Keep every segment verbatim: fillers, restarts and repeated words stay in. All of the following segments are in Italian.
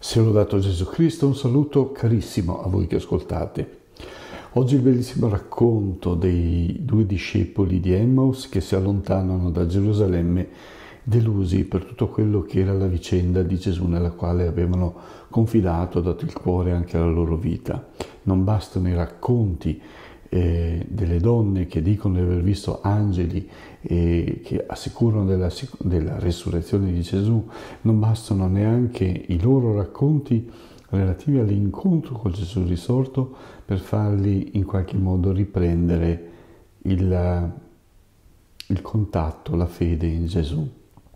Sia lodato Gesù Cristo, un saluto carissimo a voi che ascoltate. Oggi il bellissimo racconto dei due discepoli di Emmaus che si allontanano da Gerusalemme delusi per tutto quello che era la vicenda di Gesù nella quale avevano confidato, dato il cuore anche alla loro vita. Non bastano i racconti eh, delle donne che dicono di aver visto angeli e che assicurano della, della resurrezione di Gesù, non bastano neanche i loro racconti relativi all'incontro con Gesù risorto per farli in qualche modo riprendere il, il contatto, la fede in Gesù.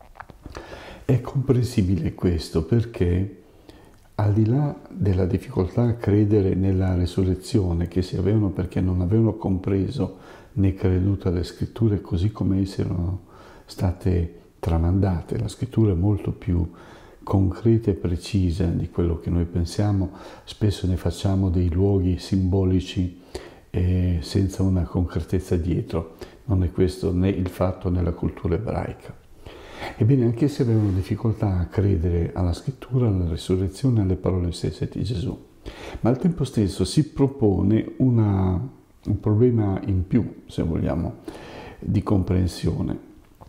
È comprensibile questo perché al di là della difficoltà a credere nella resurrezione che si avevano perché non avevano compreso né creduto alle scritture così come esse erano state tramandate, la scrittura è molto più concreta e precisa di quello che noi pensiamo, spesso ne facciamo dei luoghi simbolici eh, senza una concretezza dietro, non è questo né il fatto nella cultura ebraica. Ebbene, anche se avevano difficoltà a credere alla scrittura, alla resurrezione, alle parole stesse di Gesù, ma al tempo stesso si propone una, un problema in più, se vogliamo, di comprensione.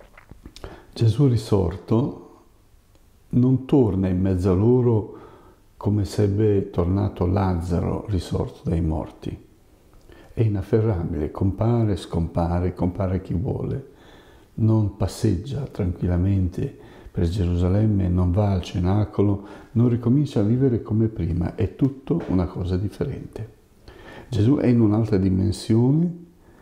Gesù risorto non torna in mezzo a loro come sarebbe tornato Lazzaro risorto dai morti. È inafferrabile, compare, scompare, compare chi vuole. Non passeggia tranquillamente per Gerusalemme, non va al cenacolo, non ricomincia a vivere come prima, è tutto una cosa differente. Gesù è in un'altra dimensione,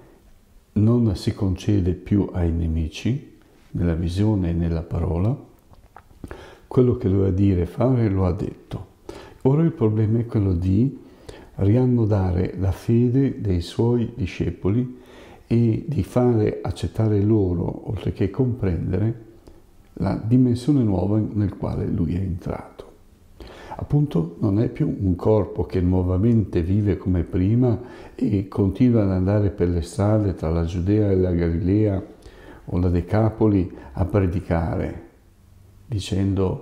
non si concede più ai nemici, nella visione e nella parola, quello che doveva dire e fare lo ha detto. Ora il problema è quello di riannodare la fede dei suoi discepoli e di fare accettare loro, oltre che comprendere, la dimensione nuova nel quale lui è entrato. Appunto non è più un corpo che nuovamente vive come prima e continua ad andare per le strade tra la Giudea e la Galilea o la Decapoli a predicare, dicendo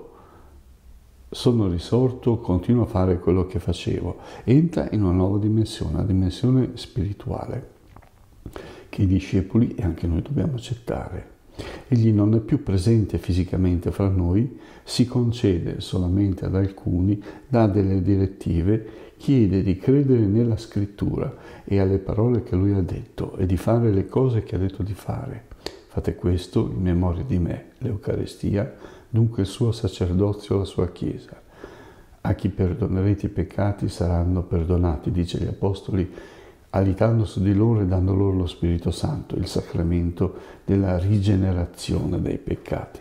sono risorto, continuo a fare quello che facevo. Entra in una nuova dimensione, una dimensione spirituale, che i discepoli e anche noi dobbiamo accettare. Egli non è più presente fisicamente fra noi, si concede solamente ad alcuni, dà delle direttive, chiede di credere nella scrittura e alle parole che lui ha detto e di fare le cose che ha detto di fare. Fate questo in memoria di me, l'Eucaristia, dunque il suo sacerdozio, la sua Chiesa. A chi perdonerete i peccati saranno perdonati, dice gli Apostoli, alitando su di loro e dando loro lo Spirito Santo, il sacramento della rigenerazione dei peccati.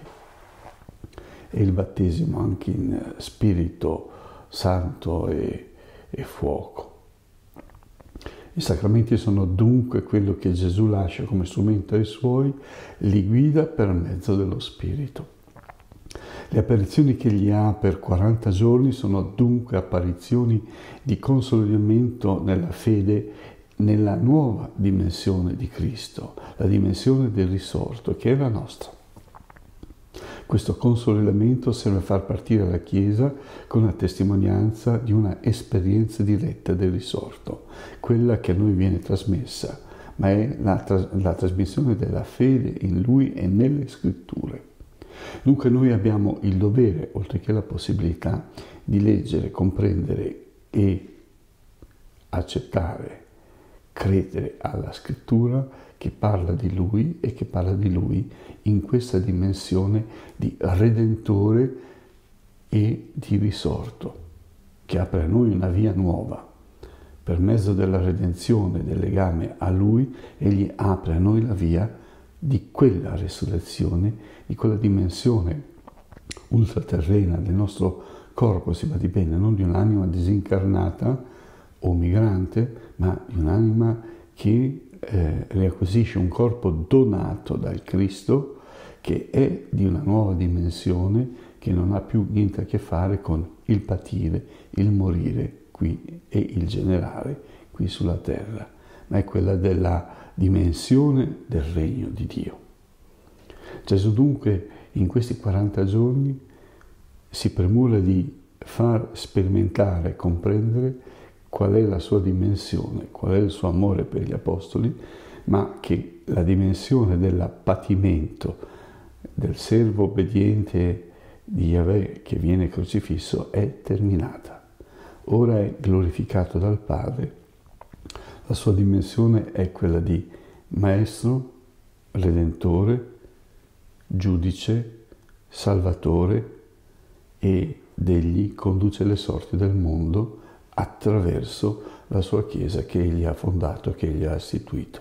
E il battesimo anche in Spirito Santo e, e fuoco. I sacramenti sono dunque quello che Gesù lascia come strumento ai suoi, li guida per mezzo dello Spirito. Le apparizioni che gli ha per quaranta giorni sono dunque apparizioni di consolidamento nella fede, nella nuova dimensione di Cristo, la dimensione del risorto, che è la nostra. Questo consolidamento serve a far partire la Chiesa con la testimonianza di una esperienza diretta del risorto, quella che a noi viene trasmessa, ma è la, tras- la trasmissione della fede in Lui e nelle Scritture. Dunque noi abbiamo il dovere, oltre che la possibilità, di leggere, comprendere e accettare, credere alla scrittura che parla di Lui e che parla di Lui in questa dimensione di Redentore e di risorto, che apre a noi una via nuova. Per mezzo della redenzione, del legame a Lui, Egli apre a noi la via di quella resurrezione, di quella dimensione ultraterrena del nostro corpo, si badi bene, non di un'anima disincarnata o migrante, ma di un'anima che eh, riacquisisce un corpo donato dal Cristo, che è di una nuova dimensione, che non ha più niente a che fare con il patire, il morire qui e il generare qui sulla terra, ma è quella della dimensione del regno di Dio. Gesù dunque in questi quaranta giorni si premura di far sperimentare e comprendere qual è la sua dimensione, qual è il suo amore per gli apostoli, ma che la dimensione del patimento del servo obbediente di Yahweh che viene crocifisso è terminata. Ora è glorificato dal Padre. La sua dimensione è quella di Maestro, Redentore, Giudice, Salvatore, ed egli conduce le sorti del mondo attraverso la sua Chiesa che egli ha fondato, che egli ha istituito.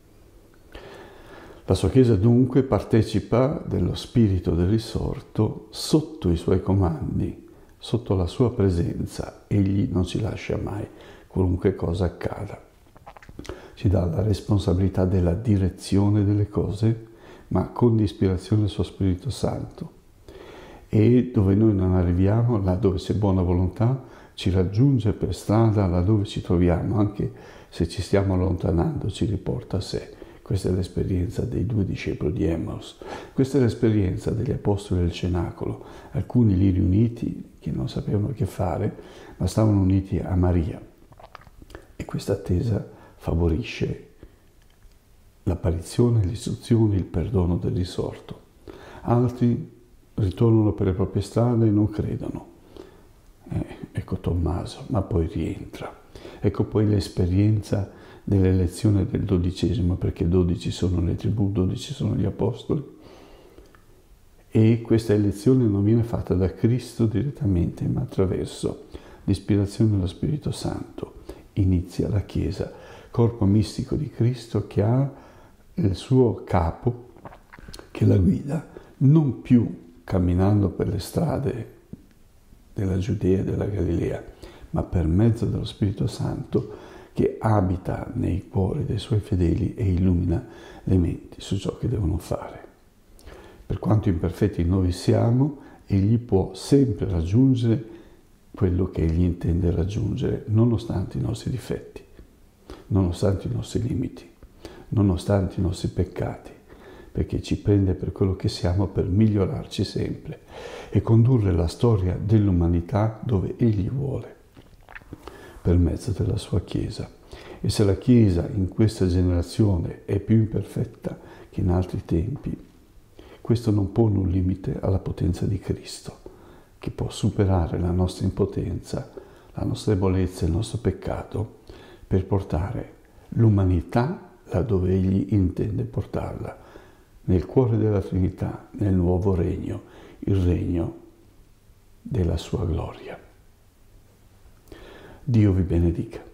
La sua Chiesa dunque partecipa dello Spirito del risorto sotto i suoi comandi, sotto la sua presenza. Egli non ci lascia mai, qualunque cosa accada. Ci dà la responsabilità della direzione delle cose, ma con l'ispirazione del suo Spirito Santo. E dove noi non arriviamo, là dove c'è buona volontà, ci raggiunge per strada, laddove ci troviamo, anche se ci stiamo allontanando, ci riporta a sé. Questa è l'esperienza dei due discepoli di Emmaus. Questa è l'esperienza degli apostoli del Cenacolo, alcuni lì riuniti che non sapevano che fare, ma stavano uniti a Maria. E questa attesa favorisce l'apparizione, l'istruzione, il perdono del risorto. Altri ritornano per le proprie strade e non credono. Eh, ecco Tommaso, ma poi rientra. Ecco poi l'esperienza dell'elezione del dodicesimo, perché dodici sono le tribù, dodici sono gli apostoli. E questa elezione non viene fatta da Cristo direttamente, ma attraverso l'ispirazione dello Spirito Santo. Inizia la Chiesa, corpo mistico di Cristo che ha il suo capo, che la guida, non più camminando per le strade della Giudea e della Galilea, ma per mezzo dello Spirito Santo che abita nei cuori dei suoi fedeli e illumina le menti su ciò che devono fare. Per quanto imperfetti noi siamo, egli può sempre raggiungere quello che egli intende raggiungere, nonostante i nostri difetti, nonostante i nostri limiti, nonostante i nostri peccati, perché ci prende per quello che siamo per migliorarci sempre e condurre la storia dell'umanità dove egli vuole, per mezzo della sua Chiesa. E se la Chiesa in questa generazione è più imperfetta che in altri tempi, questo non pone un limite alla potenza di Cristo, che può superare la nostra impotenza, la nostra debolezza e il nostro peccato per portare l'umanità laddove egli intende portarla, nel cuore della Trinità, nel nuovo regno, il regno della sua gloria. Dio vi benedica.